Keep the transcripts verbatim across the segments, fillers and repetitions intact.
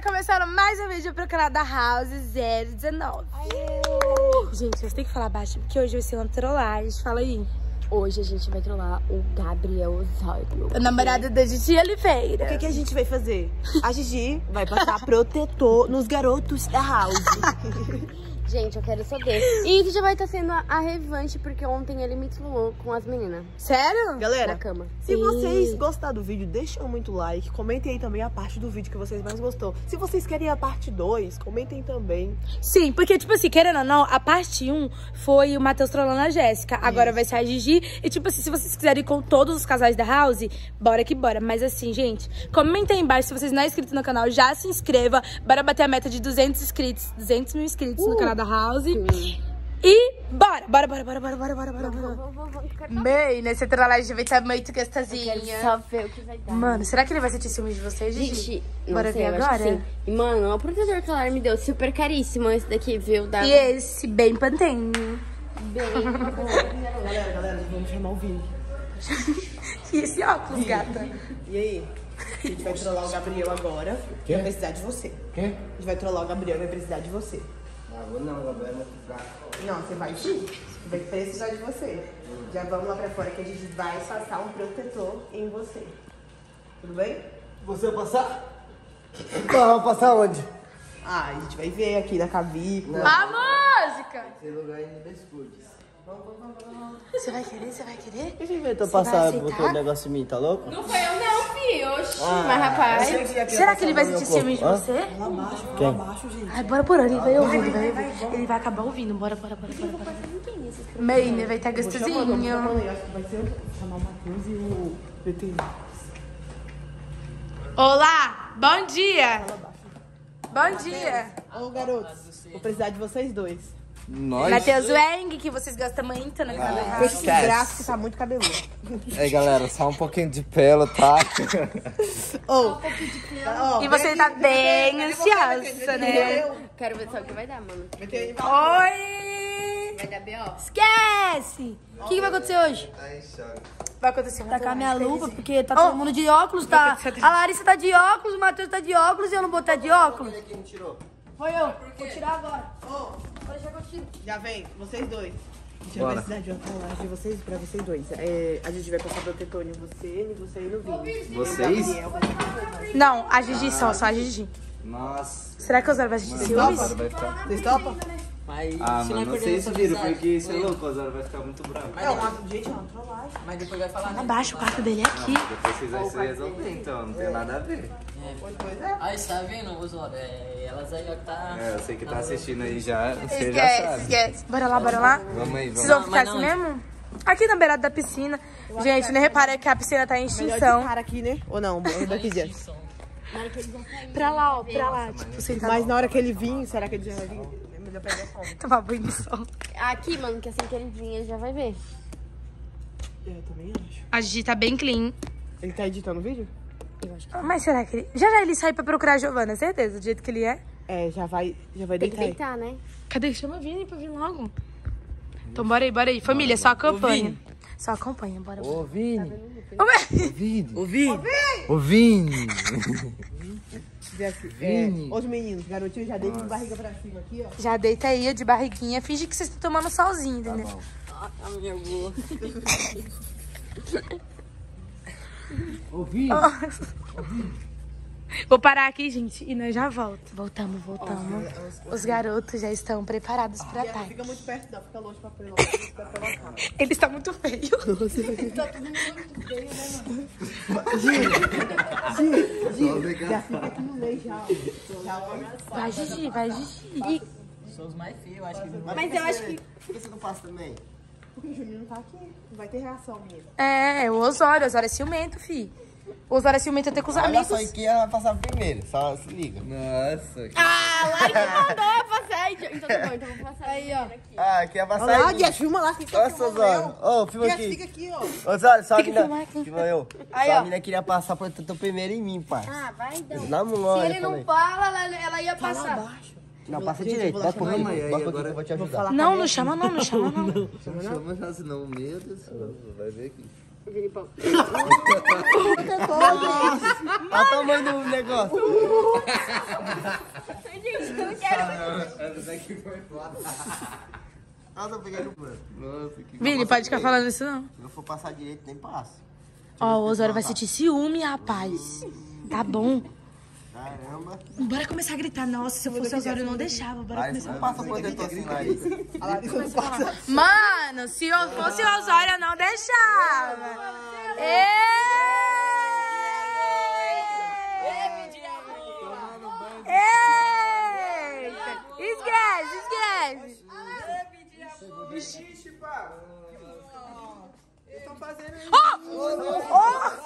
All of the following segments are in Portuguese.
começando mais um vídeo pro canal da House zero dezenove. Uh! Gente, vocês têm que falar baixo, porque hoje vai ser uma trollagem. Fala aí. Hoje a gente vai trollar o Gabriel Osório, o namorado da Gigi Oliveira. O que, que a gente vai fazer? A Gigi vai passar protetor nos garotos da House. Gente, eu quero saber. E isso já vai estar sendo a, a revanche, porque ontem ele me trollou com as meninas. Sério? Galera, na cama. Se Sim. vocês gostaram do vídeo, deixem muito like. Comentem aí também a parte do vídeo que vocês mais gostou. Se vocês querem a parte dois, comentem também. Sim, porque, tipo assim, querendo ou não, a parte um foi o Matheus trollando a Jéssica. Agora vai ser a Gigi. E, tipo assim, se vocês quiserem ir com todos os casais da House, bora que bora. Mas, assim, gente, comentem aí embaixo. Se vocês não são inscritos no canal, já se inscreva. Bora bater a meta de duzentos inscritos. duzentos mil inscritos uh. no canal da House. Sim. E bora, bora, bora, bora, bora, bora, bora, bora, bora. Bem, nesse trollagem vai estar muito gostosinha. Eu quero só ver o que vai dar. Mano, será que ele vai sentir ciúmes de vocês, Gigi? Gente, bora sei, ver agora? E, mano, o protetor que ela me deu, super caríssimo esse daqui, viu? Da... E esse, bem Pantene. Bem, galera, galera, vamos chamar o Vini. E esse óculos, gata? E aí? A gente vai trollar o Gabriel agora. Quê? Vai precisar de você. Quê? A gente vai trollar o Gabriel, vai precisar de você. Ah, vou não, Gabriel, não ficar. Não, você vai sim. Vai precisar de você. Já vamos lá pra fora que a gente vai passar um protetor em você. Tudo bem? Você vai passar? Vamos passar onde? Ah, a gente vai ver aqui na cavícula. A música! Tem lugar ainda escude. Você vai querer? Você vai querer? Quem inventou Você passar, vai botou um negócio em mim, tá louco? Não foi eu não, filho. Oxi, Ah, mas rapaz. Será que ele vai sentir ciúmes de Hã? você? Lá abaixo, lá Quem? abaixo, gente. Ai, bora por ele vai ouvir, ele vai ouvir. Ele vai acabar ouvindo. Bora, bora, bora, bora, bora. Meine, vai estar Chamando, gostosinho. chamando aí, acho que vai ser chamar o Matheus e o veterinário. Olá, bom dia. Bom dia. Ô, garotos, vou precisar de vocês dois. Nós. Matheus Weng, que vocês gostam muito na canal da Com House. esse braço que tá muito cabeludo. Aí, galera, só um pouquinho de pelo, tá? Ô, ó, E você vem tá aqui, bem vem aqui, ansiosa, vem aqui, vem aqui, né? eu. Quero ver só o que vai dar, mano. Vem aqui, vai. Oi! Vai dar B O? Esquece! O que, que vai acontecer hoje? Vai acontecer uma Tacar minha coisa lupa, crazy. porque tá todo mundo de óculos, tá? A Larissa tá de óculos, o Matheus tá de óculos e eu não vou estar de óculos. Quem tirou? Foi eu. Vou tirar agora. Ô, Vou deixar que eu tiro. já vem, vocês dois. A gente Bora. vai precisar de uma trollagem de vocês, pra vocês dois. É, a gente vai passar protetor em você, em você e no Vini. Vocês? Gabriel vai ser Não, a Gigi só, só a Gigi. Nossa. Será que o Osório vai sentir Mano, ciúmes? Osório vai ficar... Vocês topam? Mas Ah, se mano, nós não perder sei essa se viram, amizade, porque isso é foi- louco, o Osório vai ficar muito bravo. É uma, gente, é uma trollagem. Mas depois vai falar, né? Abaixa o quarto dele aqui. Depois vocês vão se resolver, então, não tem nada a ver. Pois é. Aí, você tá vendo, Osório? É, elas aí, ó, que tá... É, eu sei que tá assistindo aí já, você já Esquece, sabe. esquece. Bora lá, bora lá. Vamos aí, Vocês vamos. vão ficar Mas assim não, mesmo? Aqui na beirada da piscina. Gente, nem repara que a piscina tá em Melhor de extinção. cara aqui, né? Ou não? Daqui diante. Pra lá, ó, pra lá. Tipo, sentado. Mas na hora que ele vir, será que ele já vai vir? É melhor pegar a fome. Tomar banho de sol. Aqui, mano, que assim que ele vir, ele já vai ver. Eu também acho. A Gigi tá bem clean. Ele tá editando o vídeo? Mas será que ele... Já já ele sai pra procurar a Giovana, certeza? Do jeito que ele é. É, já vai, já vai Tem que deitar aí. deitar, né? Cadê? Chama o Vini pra vir logo. Então bora aí, bora aí. Família, só acompanha. Só acompanha, bora. Ô, Vini. Ô, Ô, Vini. Ô, Vini. Ô, Vini. É, os meninos, garotinho, já deita de barriga pra cima aqui, ó. Já deita aí, ó, de barriguinha. Finge que vocês estão tomando solzinho, Tá entendeu? bom. A minha boa. Ô, Vini. Vou parar aqui, gente, e nós já voltamos. Voltamos, voltamos. Os garotos já estão preparados pra Não ataque. fica muito perto, não. Fica longe pra colocar. Pra colocar. Ele está muito feio. Já fica aqui no meio, já. Vai, Gigi, vai, Gigi. Sou os mais feios, eu acho que... Mas eu acho que... Por que você não passa também? Porque o Juninho não tá aqui. Não vai ter reação, menino. É, o Osório. O Osório é ciumento, fi. O Osório é ciumento até com os Olha amigos. só, que ela vai passar primeiro, só se liga. Nossa. Que... Ah, lá que mandou eu passar. Então tá bom, então eu vou passar. Aí, ó. Ah, aqui ia passar Olha lá, aí. Jess, filma lá. Fica Nossa, Osório. Ô, filma Jess, aqui. fica aqui, ó. Osório, só a Tem que filmar mina... aqui. Filma eu. Aí, Só ó. a mina queria passar protetor primeiro em mim, pai. Ah, vai então. Na moral, Se eu ele não falei. fala, ela, ela ia passar. Não, passa Gente, direito. eu vou lá Bota por chamar mim, ele. bota por aqui que eu vou te ajudar. Não, não chama não, não chama não. Não chama já, senão, meu Deus do céu. Vai ver aqui. Filipão. Olha o tamanho do negócio. Gente, eu não quero. Essa daqui foi foda. Nossa, eu peguei no plano. Nossa, que... Vini, pode ficar falando isso não. Se eu for passar direito, nem passo. Ó, o Osório vai sentir ciúme, rapaz. Tá bom. Caramba. Bora começar a gritar. Nossa, se eu fosse o Osório, eu não deixava. Bora Aí começar não a passa protetor assim, Larissa. A Larissa não passa. Mano, se eu fosse o Osório, eu não deixava. Ei! Eita! Esquece, esquece. Vixe, pá. Eles estão fazendo isso. Oh! Oh!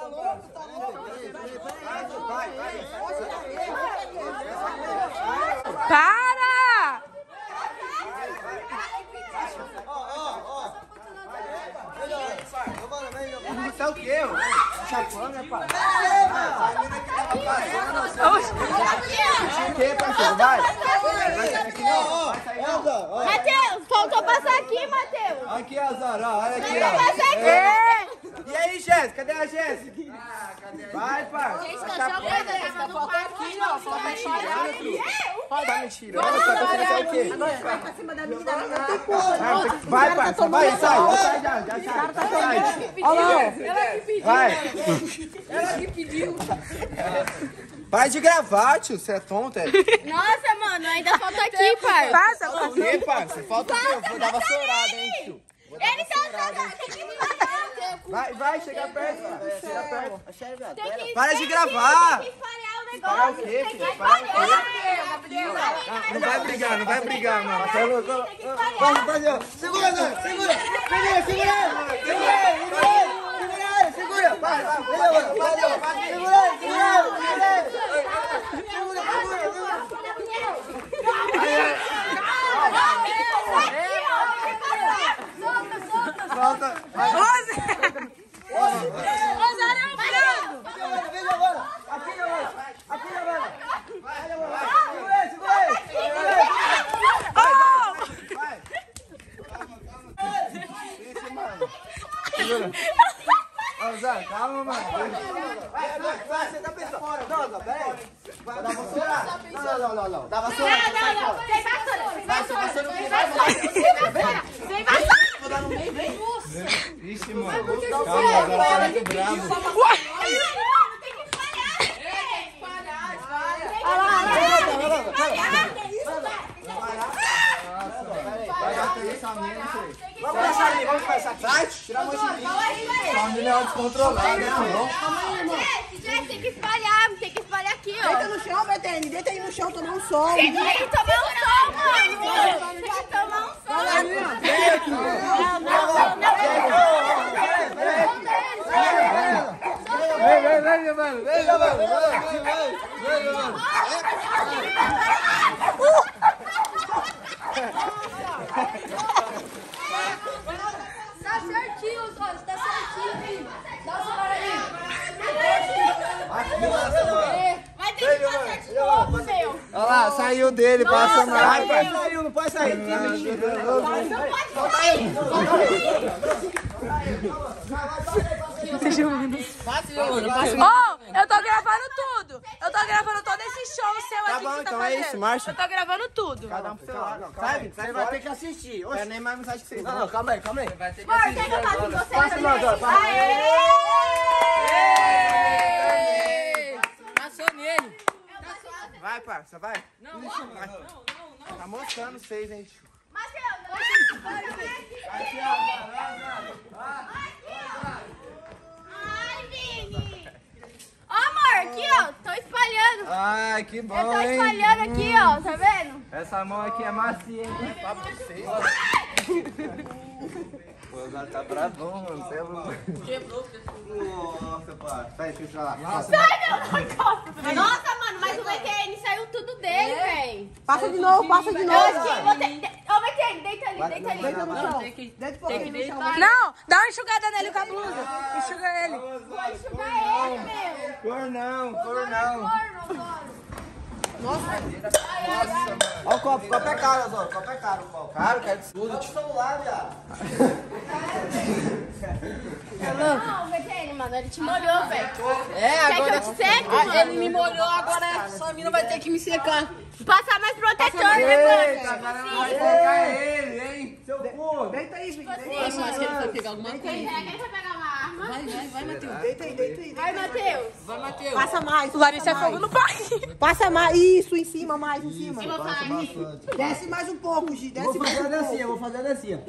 Vai, vai. Para! Você é o quê? Chapão, né, pai? O que, parceiro? Vai. Matheus, faltou passar aqui, Matheus. Aqui, Azar, olha aqui, ó. Passa aqui. E aí, Jéssica? Cadê a Jéssica? Vai, pai. Gente, eu só falta aqui, ó. Falta aqui. Tá me tirando, tá acontecendo o quê? Vai pra cima da minha, da minha. Vai, parça, vai, sai, sai já, já sai. Olha lá, vai. Ela que pediu. Para de gravar, tio, você é tonto, é? Nossa, mano, ainda falta aqui, pai. Passa, O passa. quê, parça? Falta o quê? Eu vou dar vassourada, hein, tio? Ele tá usando. Vai, vai, chega perto, cara. Chega perto. Tem que Para de gravar. Tem que espalhar o Parar o negócio. quê, Tem que filho? Parar o quê? espalhar. Não vai brigar, não vai brigar, mano. Tem que espalhar. Segura, Zé, segura. Segura, segura. Segura ele, segura ele. Segura ele, segura. Vai, vai, vai, vai, vai. Segura ele, segura ele, segura ele. Segura, segura, segura. Solta. Osório é um frango. Vem agora. Aqui agora. Aqui agora. Vai, agora. Segura ele, segura ele. Segura ele. Vai. Isso, mano. Segura. Ó, Zé, calma, mano. Vai, vai, vai. Você tá pensando. Não, não, pera aí. Vai dar vassoura. Não, não, não, não. Dá vassoura. Não, não, não. Tem vassoura. Tem vassoura. Tem vassoura. Tem vassoura. Vou dar no meio, vem. Ixi, mano. Calma, agora tá muito bravo. Tem que espalhar. Vamos passar ali, vamos passar aqui. Sai, tira a mão de mim. Tá um milhão descontrolado, né, irmão? Gente, tem que espalhar. Tem que espalhar aqui, ó. Deita no chão, Betene. Deita aí no chão, tomar um sol. Tem que tomar um sol, mano. Tem que tomar um sol. Vem aqui. Não, não, não, não. Vem, vem, vem, mano. Vem, mano. Vem, vem, mano. Tá certinho, Osório. Tá certinho, filho. Dá o celular aí. Vai ter que passar de novo, meu. Olha lá, saiu dele, passa mais. Vai, Saiu, não pode sair. Oh, eu tô gravando tudo. Eu tô gravando todo esse show seu Tá aqui bom, que você tá então é fazendo. isso, marcha. Eu tô gravando tudo. Cada um pro seu lado. Sai, você vai ter que assistir. Não é nem mais mensagem que você. Não, não, calma aí, calma aí. Vai ter que Amor, tem que eu faço com você Passa também. meu agora, passa. Passou nele. Vai, parça, vai. Não, não, não. Tá mostrando vocês, hein, tio. Matheus, Aqui, ó. ai, Vini. Ó, amor, aqui, ó. Tô espalhando. Ai, que bom, Eu tô hein? espalhando aqui, ó. Tá vendo? Essa mão aqui é macia, hein? Pra vocês. O Osório tá bravão, mano. Você é louco. Quebrou. Nossa, pá. Sai, deixa eu lá. Sai, meu, não encosta. Nossa, mano, mas o V T N saiu tudo dele, véi. Passa de novo, passa de Eu novo. acho que vou ter... Ô, V T N, deita ali, deita ali. Deita no chão. Tem que, Deita um tem que pouquinho no chão. deitar. Não, dá uma enxugada nele com a blusa. Enxuga ele. Vou enxugar ele, meu. Cor não, cor não. Corno, corno. Olha o copo, copo é caro, Osório. Copo é caro, copo. Caro, quero tudo. Olha o celular, viado. Não, vê que ele, mano. Ele te molhou, velho. É, agora... Quer que eu te seque, Ah, mano? ele me molhou, agora essa mina vai ter que me secar. Passa mais protetor, né, mano? Vai pegar ele, hein? Seu cu. Deita aí, filho. Deita Eu acho que ele foi pegar alguma coisa. Será que ele vai pegar uma arma? Vai, vai, vai, Matheus. Deita aí, deita aí. Vai, Matheus. Vai, Matheus. Passa mais. Larissa é passa fogo no mais. parque. Passa mais. Isso, em cima, mais em cima. Eu vou falar aqui. Desce mais um pouco, Gi. Desce Vou mais fazer um a pouco. dancinha, vou fazer a dancinha.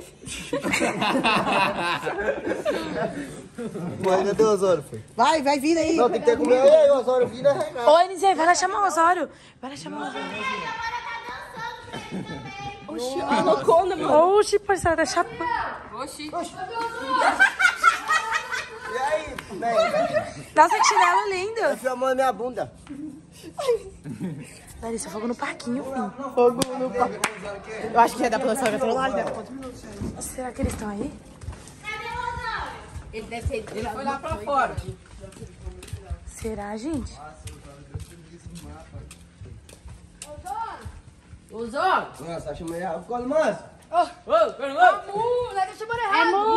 Pô, ainda tem Osório, foi. Vai, vai vir aí. Não, tem que ter comigo. Ei, Osório, vira e arregar. Ô, Elisê, vai lá chamar o Osório. Vai lá chamar o Osório. Oxi, a loucona, mano. Oxi, parceira, tá chapando. Oxi. E aí, velho? Nossa, que chinelo lindo. Tá filmando minha bunda. Larissa, fogo no parquinho, filho. Fogo no pau. Eu acho que é da produção da trollagem, deve quantos minutos? Será que eles estão aí? Ele deve ser... Ele foi lá pra fora. Será, gente? Usou? Nossa, acho melhor. Ficou no manso? Ô, Carlos. Uh, nós deixamos errado. É mu!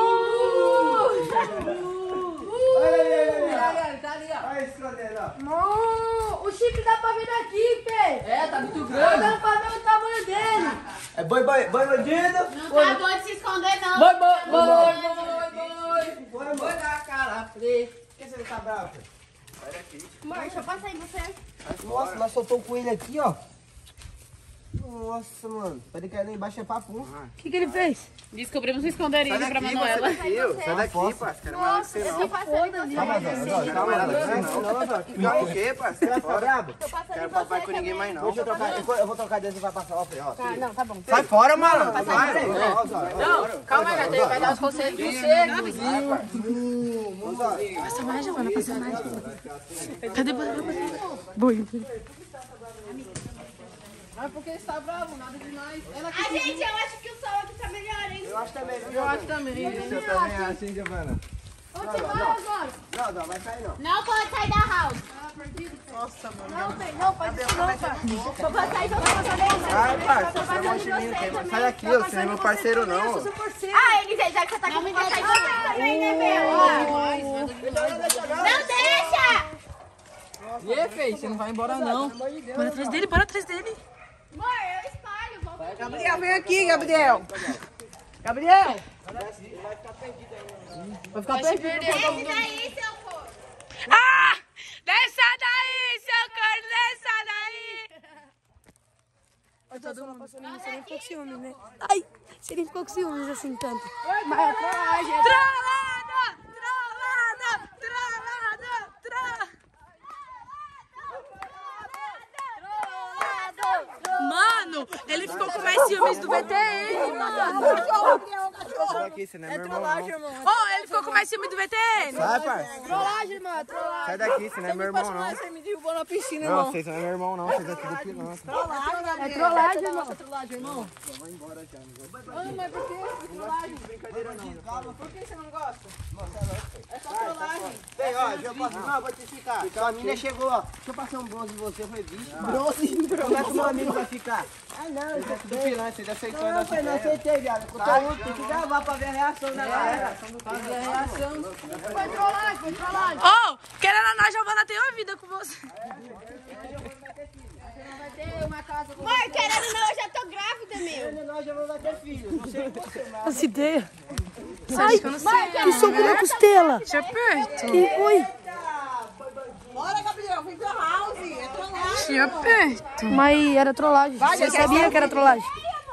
Olha ali, olha ali. Tá ali, ó. Olha escondendo, ó. Mu, o chifre dá pra ver daqui, Fê. É, tá muito Tá grande. dando pra ver o tamanho dele. É boi, boi, boi bandido. Não tá bom de se esconder, não. Boi, boi, boi, boi, boi. Boi, boi da cara fria. Por que você não tá bravo? Sai daqui. Amor, deixa eu passar em você. Nossa, nós soltou o coelho aqui, ó. Nossa, mano. Pode cair lá embaixo, é papo. O que, que ele fez? Descobrimos um esconderijo pra Manuela. Sai daqui, parceiro. Nossa, eu tô passando em você. Calma, Osório. Calma, Osório. Calma, o quê, parceiro? Você vai ficar brabo? Tô passando Quero em papai você com ninguém também. mais, não. Deixa eu trocar. Eu vou, eu vou trocar desse e vai passar, ó. ó. Tá, não, tá bom. Sai fora, mano. Vai, Não, calma aí, Matheus. Vai dar os conselhos de você. Passa mais, Giovana, passa mais. Cadê o boi? Mas porque você tá bravo, nada demais. Ela A gente, eu acho que o sol aqui tá melhor, hein? Eu acho também. Eu acho também. Eu também acho, hein, Giovana? Onde você vai agora? Não, não, vai sair não. Não pode sair da house. Não, Fê, não, faz isso não, cara. Só pode sair então pra você mesmo. Ai, parceiro, Tô você é passando mó em chininho. você também. Sai daqui, ó, você não é meu parceiro, não. ó. Ah, Elisei, já que você tá comigo, vai sair você também, né, meu? Não deixa! E aí, Fê, você não vai embora, não. Bora atrás dele, bora atrás dele. Amor, eu espalho, vamos. Gabriel, vem aqui, Gabriel. Gabriel. Vai ficar perdido. Desce daí, seu corpo. Ah! Desça daí, seu corno, desça daí! Todo mundo. Você nem ficou com ciúmes, né? Ai, você nem ficou com ciúmes assim tanto. Mas é trollagem. Trollada! Trollada! Trollada! Trollada! Mano, ele ficou com mais ciúmes do V T N, mano. Sai daqui, você não é meu irmão, não. Oh, ele ficou com mais ciúmes do V T N. Sai, parceiro. Trollagem, mano, trollagem. Sai daqui, você não é meu irmão, não. Você me derrubou na piscina, Não, irmão. vocês não é meu irmão, não. Vocês é tudo pilantra. É trollagem, irmão. Trollagem, irmão. Ah, mas por que trollagem? Por que você não gosta? É só trollagem. Vem, ó, deixa eu passar. Não, vou te explicar. Sua mina chegou, ó. Deixa eu passar um bronze em você. Eu falei, bicho, bronze? Como é que meu amigo vai ficar? Ah, não. Você é tudo pilantra, vocês aceitou a nossa ideia. Não, não aceitei, viado. Conteúdo, tem que gravar pra ver a reação da galera. Fazer a reação. Foi trollagem, foi trollagem. Oh, querendo ou não, a Giovana tem uma vida com você. Vai ter uma casa com Amor, querendo ou não, eu já tô grávida, meu. Nós já vamos ter filho. Não sei você, mas... Essa ideia. Ai, que soco na costela. Deixa perto. Que foi? Bora, Gabriel, vem pra house. É trollagem. Tinha perto. Mas era trollagem. Você sabia que era trollagem?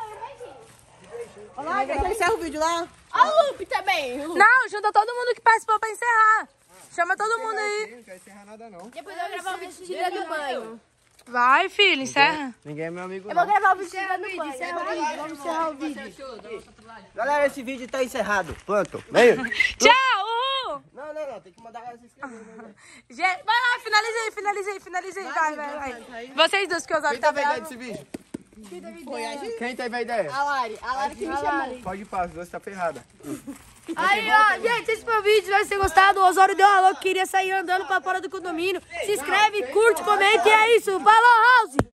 Olha lá, já encerra o vídeo lá. Ó o Lupe também. Não, junta todo mundo que participou pra encerrar. Chama todo mundo aí. Não quero encerrar nada, não. Depois eu vou gravar o vídeo tirando do banho. Vai, filho, encerra. Ninguém é meu amigo, Eu vou não. gravar o vídeo tirando do banho. Vamos encerrar o vídeo. Galera, esse vídeo tá encerrado. Pronto. Meio. Tchau, uhul. Não, não, não. Tem que mandar ela se inscrever. né? Gente, vai lá, finaliza aí, finaliza aí, finaliza aí. Vai, vai, vai. Vocês dois, que o Osório tá Quem teve a ideia bravo. desse vídeo? Quem teve a ideia? A Lari, a Lari que me chamou. Pode ir pra, as duas tá ferrada. Aí, ó, gente, esse foi o vídeo, vai ter gostado. O Osório deu uma louca, queria sair andando pra fora do condomínio. Se inscreve, curte, comenta e é isso. Falou, House!